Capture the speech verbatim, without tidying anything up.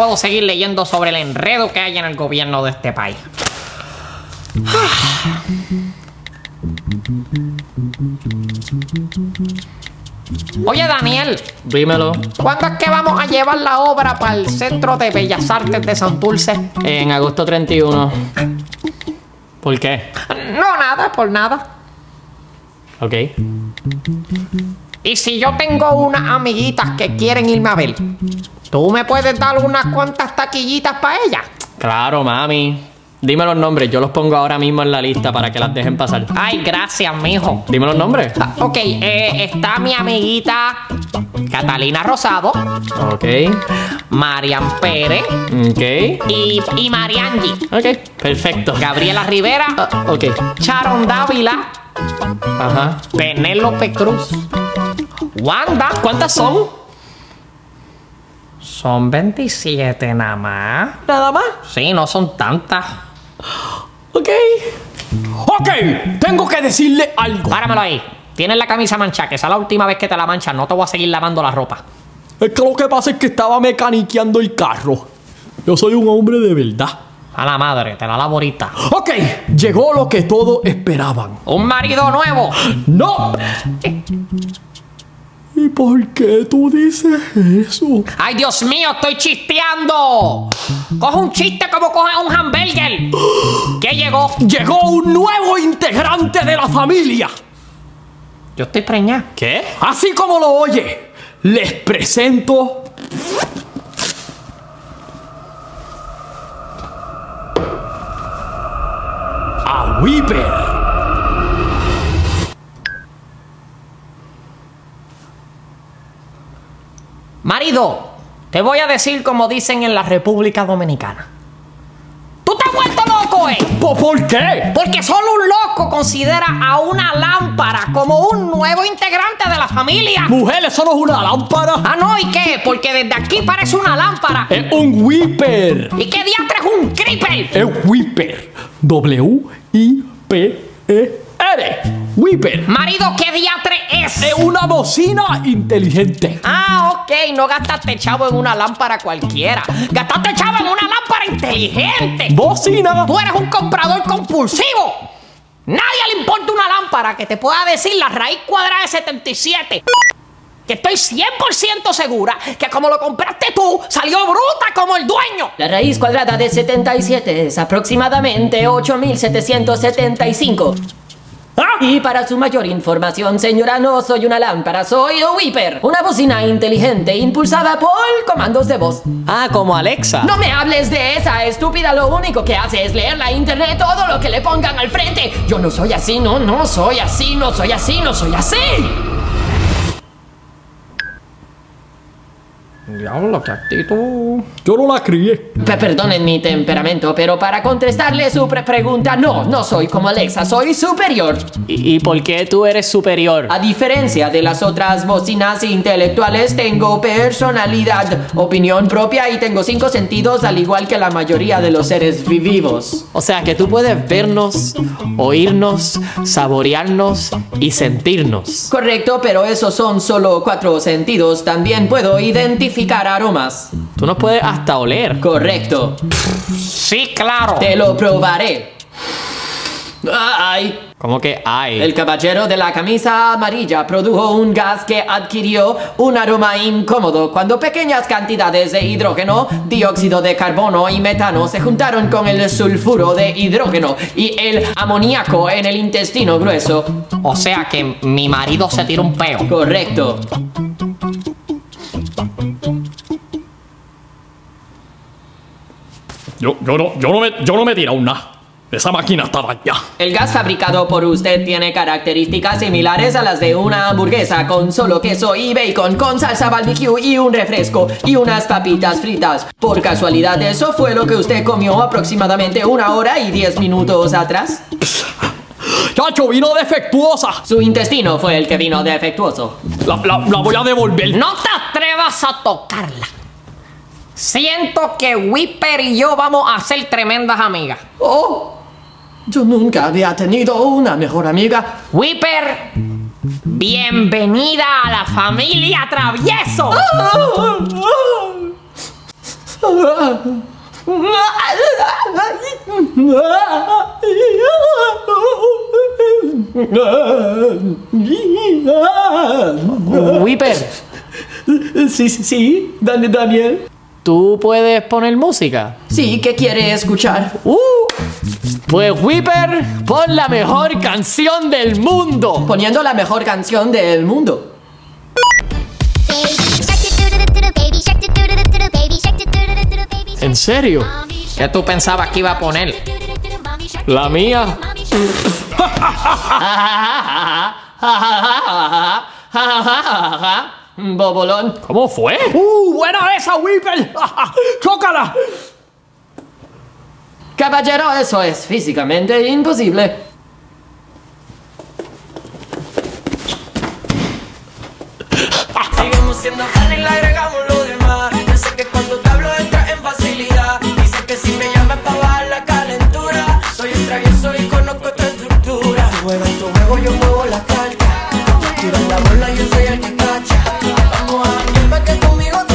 puedo seguir leyendo sobre el enredo que hay en el gobierno de este país. Oye, Daniel. Dímelo. ¿Cuándo es que vamos a llevar la obra para el Centro de Bellas Artes de Santurce? En agosto treinta y uno. ¿Por qué? No, nada, por nada. Ok. Y si yo tengo unas amiguitas que quieren irme a ver, ¿tú me puedes dar unas cuantas taquillitas para ellas? Claro, mami. Dime los nombres, yo los pongo ahora mismo en la lista para que las dejen pasar. Ay, gracias, mijo. Dime los nombres. Ah, ok, eh, está mi amiguita Catalina Rosado. Ok. Marian Pérez. Ok. Y, y Mariangi. Ok, perfecto. Gabriela Rivera. Ah, ok. Sharon Dávila. Ajá. Penélope Cruz. Wanda. ¿Cuántas son? Son veintisiete nada más. ¿Nada más? Sí, no son tantas. Ok. Ok, tengo que decirle algo. Páramelo ahí. Tienes la camisa manchada, que esa es la última vez que te la manchas. No te voy a seguir lavando la ropa. Es que lo que pasa es que estaba mecaniqueando el carro. Yo soy un hombre de verdad. A la madre, te la lavo ahorita. Ok, llegó lo que todos esperaban. ¡Un marido nuevo! ¡No! ¿Y por qué tú dices eso? ¡Ay, Dios mío, estoy chisteando! Coge un chiste como coge un hamburger. ¿Qué llegó? Llegó un nuevo integrante de la familia. Yo estoy preñada. ¿Qué? Así como lo oye, les presento a Weeper. Marido, te voy a decir como dicen en la República Dominicana. ¡Tú te has vuelto loco, eh! ¿Por qué? Porque solo un loco considera a una lámpara como un nuevo integrante de la familia. Mujer, eso no es una lámpara. Ah, no, ¿y qué? Porque desde aquí parece una lámpara. Es un Weeper. ¿Y qué diantre es un creeper? Es Weeper. W I P E R. Weeper. Marido, ¿qué diantre es? Es una bocina inteligente. Ah, ok, no gastaste chavo en una lámpara cualquiera. Gastaste chavo en una lámpara inteligente. Bocina. Tú eres un comprador compulsivo. Nadie le importa una lámpara que te pueda decir la raíz cuadrada de setenta y siete. Que estoy cien por ciento segura que como lo compraste tú, salió bruta como el dueño. La raíz cuadrada de setenta y siete es aproximadamente ocho mil setecientos setenta y cinco. ¿Ah? Y para su mayor información, señora, no soy una lámpara, soy un Weeper. Una bocina inteligente impulsada por comandos de voz. Ah, como Alexa. No me hables de esa estúpida, lo único que hace es leer la internet, todo lo que le pongan al frente. Yo no soy así, no, no soy así, no soy así, no soy así. Diablo, qué actitud. Yo no la crié. Pe- Perdonen mi temperamento, pero para contestarle su pre- pregunta, no, no soy como Alexa, soy superior. ¿Y, ¿Y por qué tú eres superior? A diferencia de las otras bocinas intelectuales, tengo personalidad, opinión propia y tengo cinco sentidos al igual que la mayoría de los seres vivos. O sea, que tú puedes vernos, oírnos, saborearnos y sentirnos. Correcto, pero esos son solo cuatro sentidos. También puedo identificar aromas. Tú nos puedes hasta oler. Correcto. Sí, claro. Te lo probaré. Ay. ¿Cómo que hay? El caballero de la camisa amarilla produjo un gas que adquirió un aroma incómodo cuando pequeñas cantidades de hidrógeno, dióxido de carbono y metano se juntaron con el sulfuro de hidrógeno y el amoníaco en el intestino grueso. O sea que mi marido se tira un peo. Correcto. Yo, yo, no, yo, no me, yo no me he tirado nada. Esa máquina estaba ya. El gas fabricado por usted tiene características similares a las de una hamburguesa con solo queso y bacon, con salsa barbecue y un refresco y unas papitas fritas. Por casualidad, ¿eso fue lo que usted comió aproximadamente una hora y diez minutos atrás? Chacho, vino defectuosa. Su intestino fue el que vino defectuoso. La, la, la voy a devolver. No te atrevas a tocarla. Siento que Weeper y yo vamos a ser tremendas amigas. Oh, yo nunca había tenido una mejor amiga. Weeper, bienvenida a la familia Travieso. Whipper, Sí, sí, sí, Dan- Daniel. ¿tú puedes poner música? Sí, ¿qué quiere escuchar? Uh, pues Whipper, pon la mejor canción del mundo. Poniendo la mejor canción del mundo. ¿En serio? ¿Qué tú pensabas que iba a poner? La mía. Bobolón. ¿Cómo fue? ¡Uh, buena esa, Whipper! ¡Chócala! Caballero, eso es físicamente imposible. Seguimos siendo fan y le agregamos lo demás. Yo sé que cuando te hablo entras en facilidad. Dice que si me llamas pa' bajar la calentura. Soy el travieso y conozco tu estructura. Tú juegas tu juego, yo muevo la carta. Tiras la bola, yo soy el que cacha. Vamos a cambiar pa' que conmigo te